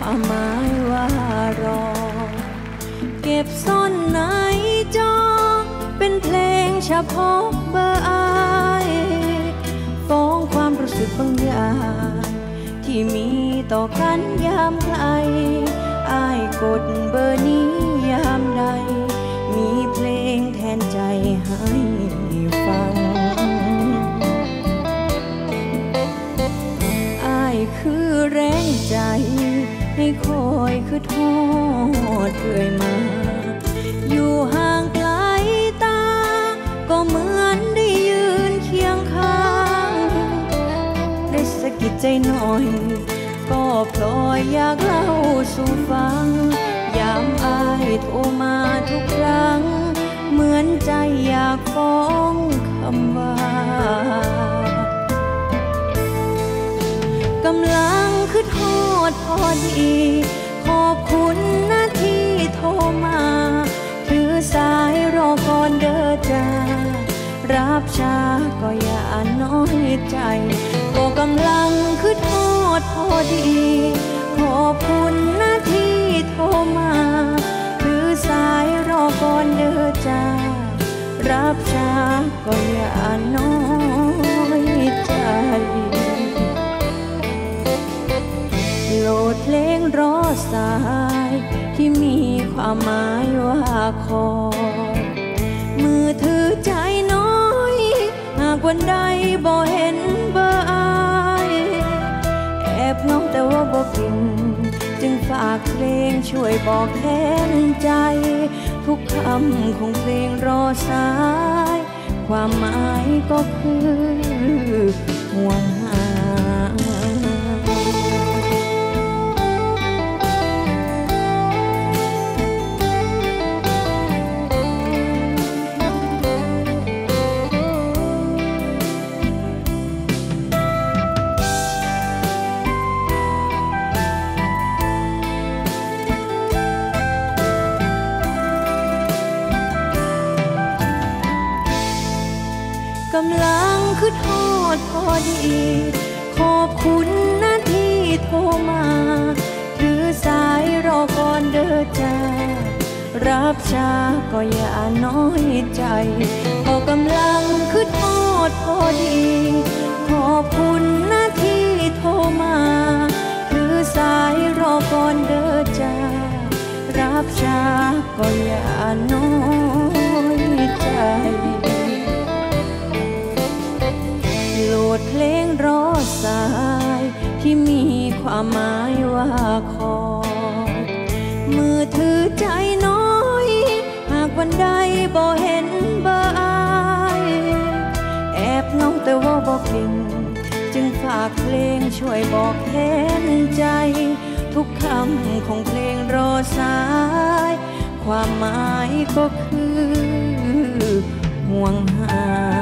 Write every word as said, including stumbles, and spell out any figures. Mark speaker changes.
Speaker 1: ความหมายว่ารอเก็บซ่อนในจอเป็นเพลงเฉพาะเบอร์อายฟ้องความรู้สึกบางอย่างที่มีต่อกันยามไกลอายกดเบอร์นี้ยามใดมีเพลงแทนใจให้ฟังอายคือแรงใจให้คอยคือทอดเรื่อยมาอยู่ห่างไกลตาก็เหมือนได้ยืนเคียงข้างได้สะกิดใจหน่อยก็พลอยอยากเล่าสู่ฟังยามอายโทรมาทุกครั้งเหมือนใจอยากฟ้องคำว่ากำลังคือโทษพอดีขอบคุณนะที่โทรมาถือสายรอก่อนเด้อจ้ารับช้าก็อย่าน้อยใจก็กำลังคือโทษพอดีขอบคุณนะที่โทรมาถือสายรอก่อนเด้อจ้ารับช้าก็อย่าน้อยใจโหลดเพลงรอสายที่มีความหมายว่าคอยมือถือใจน้อยหากวันใดบ่เห็นเบอร์อายแอบงงแต่ว่าบ่กินจึงฝากเพลงช่วยบอกแทนใจทุกคำของเพลงรอสายความหมายก็คือห่วงหากำลังคือโทษพอดีขอบคุณนะที่โทรมาถือสายรอก่อนเด้อจ้ารับช้าก็อย่าน้อยใจก็กำลังคือโทษพอดีขอบคุณนะที่โทรมาถือสายรอก่อนเด้อจ้ารับช้าก็อย่าน้อยใจโหลดเพลงรอสายที่มีความหมายว่าคอยมือถือใจน้อยหากวันใดบ่เห็นเบอร์อายแอบเงาแต่ว่าบ่เก่งจึงฝากเพลงช่วยบอกแทนใจทุกคำของเพลงรอสายความหมายก็คือห่วงหา